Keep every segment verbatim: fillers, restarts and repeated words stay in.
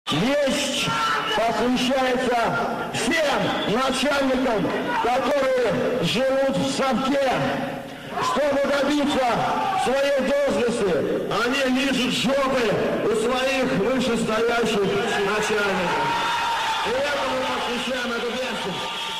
Вещь посвящается всем начальникам, которые живут в совке. Чтобы добиться своей должности, они лижут жопы у своих вышестоящих начальников. И этому мы посвящаем эту песню.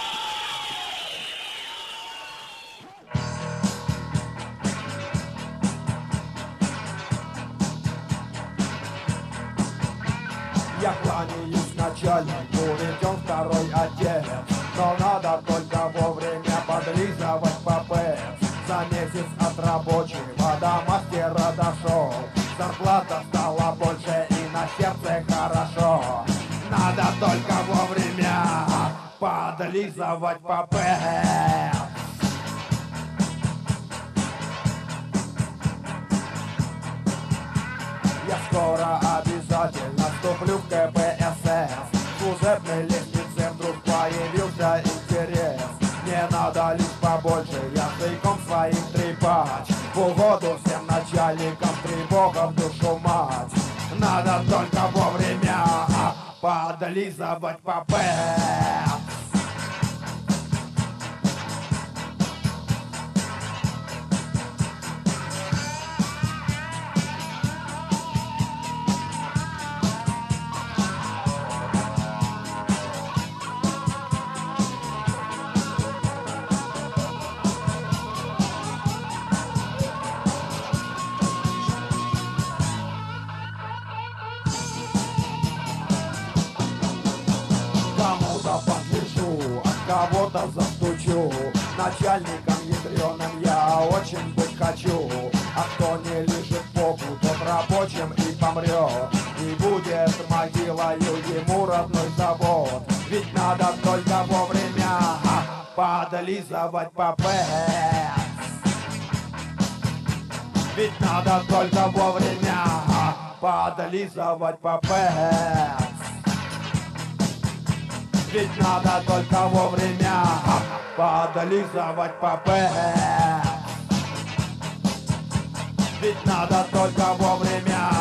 Я кланяюсь начальнику, ведь он второй отец. Но надо только вовремя подлизывать попец. За месяц от рабочего до мастера дошел. Зарплата стала больше и на сердце хорошо. Надо только вовремя подлизывать попец. Я скоро обязательно вступлю в ка пэ эс эс. В служебной лестнице вдруг появился интерес. Мне надо лишь побольше языком своим трепать. В угоду всем начальникам тревога в душу мать. Надо только вовремя подлизывать попец. Кому-то подлежу, от кого-то застучу. Начальником ядреным я очень быть хочу. А кто не лежит попу, тот рабочим и помрет. И будет могилою ему родной завод. Ведь надо только вовремя подлизывать попец. Ведь надо только вовремя подлизывать попец. Ведь надо только вовремя подлизывать попец. Ведь надо только вовремя